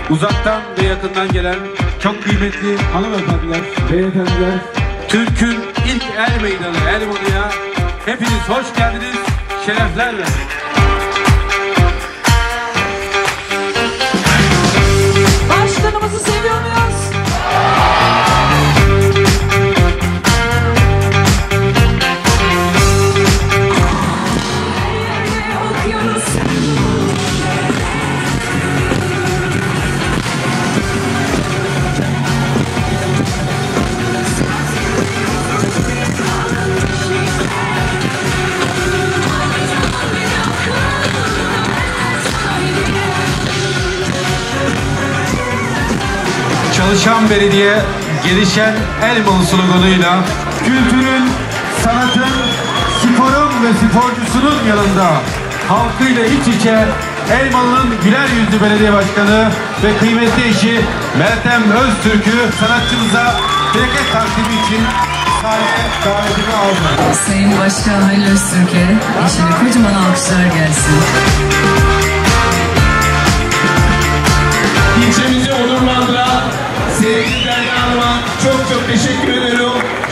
uzaktan ve yakından gelen çok kıymetli hanımefendiler, beyefendiler, Türk'ün ilk er meydanı Elmalı'ya hepiniz hoş geldiniz, şerefler verdiniz. Başkanımızı seviyor muyuz? Çalışan belediye, gelişen Elmalı sloganıyla kültürün, sanatın, sporun ve sporcusunun yanında halkıyla iç içe Elmalı'nın güler yüzlü belediye başkanı ve kıymetli eşi Meltem Öztürk'ü sanatçımıza bereket takdimi için sahneye davetini aldı. Sayın Başkan Halil Öztürk'e eşine kocaman alkışlar gelsin. İlçemizi onurlandıran sevgili Derya Hanım'a çok teşekkür ediyorum.